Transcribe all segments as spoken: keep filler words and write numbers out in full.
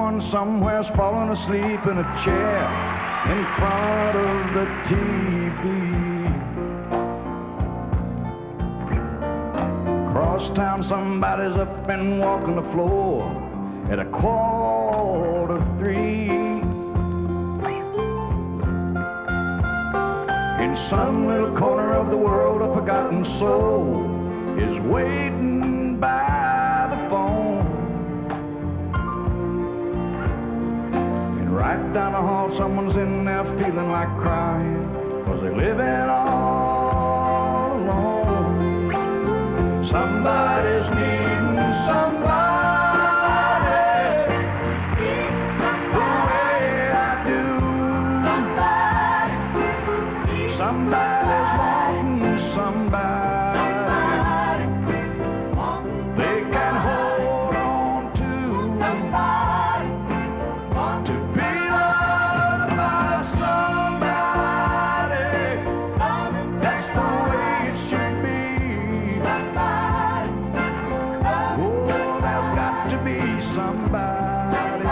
someone somewhere's falling asleep in a chair in front of the T V. Across town, somebody's up and walking the floor at a quarter to three. In some little corner of the world, a forgotten soul is waiting by the phone. And right down the hall, someone's in there feeling like crying, 'cause they're living all alone. Somebody's needing somebody. Somebody's wanting somebody, somebody they can hold on to, somebody to be loved by somebody. That's the way it should be. Somebody. Oh, there's got to be somebody,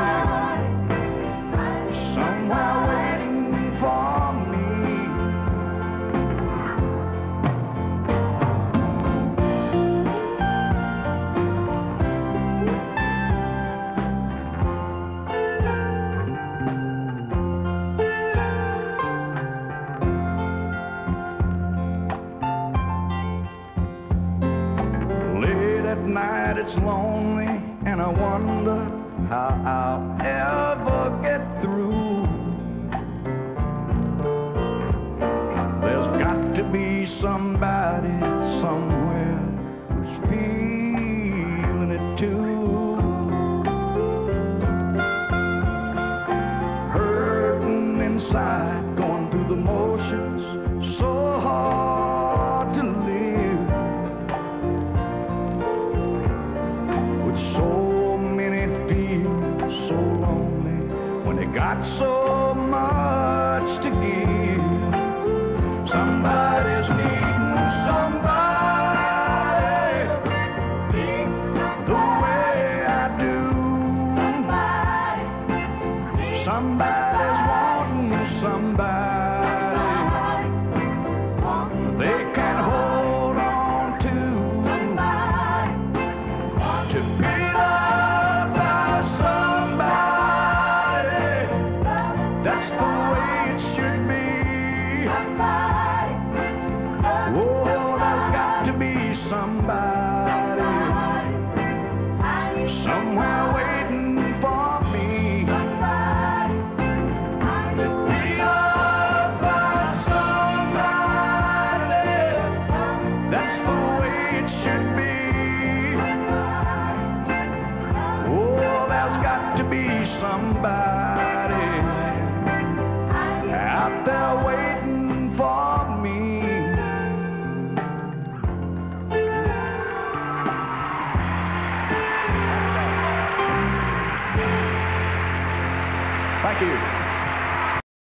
somewhere waiting for me. Night it's lonely and I wonder how I'll ever get through. There's got to be somebody somewhere who's feeling it too. Hurting inside, going through the motions, so hard to live. So many feel so lonely when they got so much to give. Somebody's needing somebody, the way I do. Somebody's wanting somebody they can hold on to, to be loved by somebody. That's the way it should be. Oh, there's got to be somebody somewhere waiting for me to be loved by somebody. That's the way it should be.